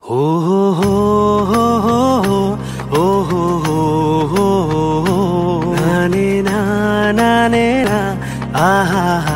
हो हो हो हो हो हो हो हो हो नाने ना नाने ना आहा हा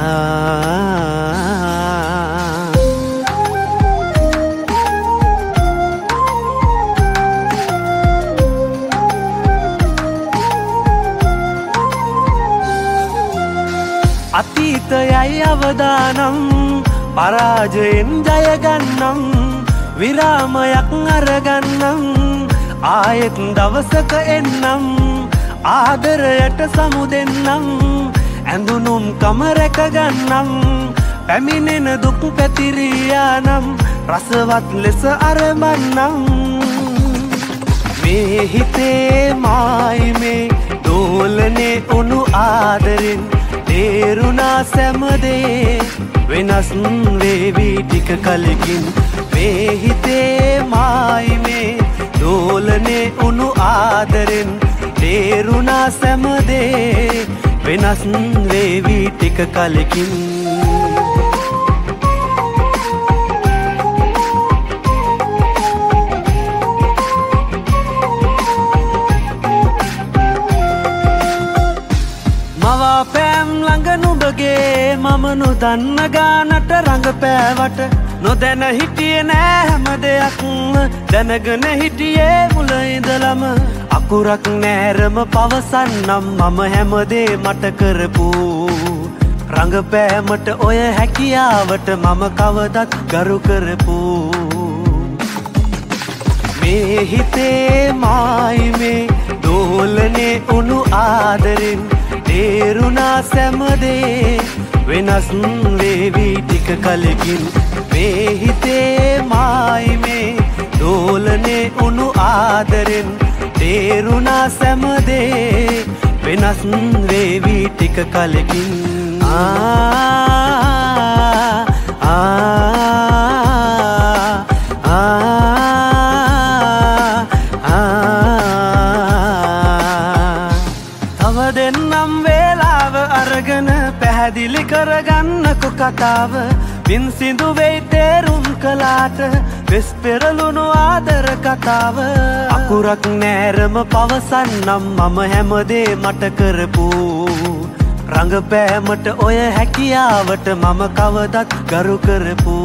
අතීතයයි අවදානම් පරාජයෙන් ජයගන්නම් විරාමයක් අරගන්නම් ආයෙත් දවසක එන්නම් ආදරයට සමුදෙන්නම් ඇඳුනුම් කම රැකගන්නම් පැමිණෙන දුක් පැතිරියානම් රසවත් ලෙස අරඹන්නම් මේ හිතේ මායි මේ දෝලනේ උණු ආදරෙන් තේරුණා සැමදේ වෙනස් වේවි ටික කලකින් මේ හිතේ මායි මේ දෝලනේ උණු ආදරෙන් තේරුණා සැමදේ වෙනස් වේවි ටික කලකින් මවාපෑම් ළඟ නුඹගේ මම නොදන්න ගානට රඟපෑවට නොදැන හිටියේ නෑ හැම දෙයක්ම දැනගෙන හිටියේ මුල ඉඳලම අකුරක් නෑරම පවසන්නම් මම හැමදේ මට කරපු රඟපෑමට ඔය හැකියාවට මම කවදත් ගරු කරපු මේ හිතේ මායි මේ දෝලනේ උණු ආදරෙන් තේරුණා සැමදේ වෙනස් වේවි ටික කලකින් මේ හිතේ මායි මේ දෝලනේ උණු ආදරෙන් තේරුණා සැමදේ වෙනස් වේවි ටික කලකින් තව දෙන්නම් වේලාව අරගෙන පැහැදිලි කරගන්නකො කතාව බින් සිඳු වෙයි තේරුම් කලාට වෙස් පෙරළුණු ආදර කතාව අකුරක් නෑරම පවසන්නම් මම හැමදේ මට කරපු රඟපෑමට ඔය හැකියාවට මම කවදත් ගරු කරපු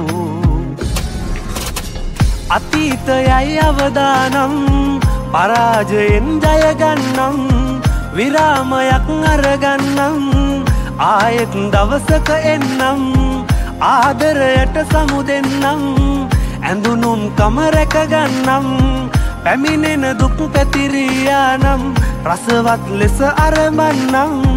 අතීතයයි අවදානම් පරාජයෙන් ජයගන්නම් විරාමයක් අරගන්නම් ආයෙත් දවසක එන්නම් ආදරයට සමුදෙන්නම් ඇඳුනුම් කම රැකගන්නම් පැමිණෙන දුක් පැතිරියානම් රසවත් ලෙස අරඹන්නම්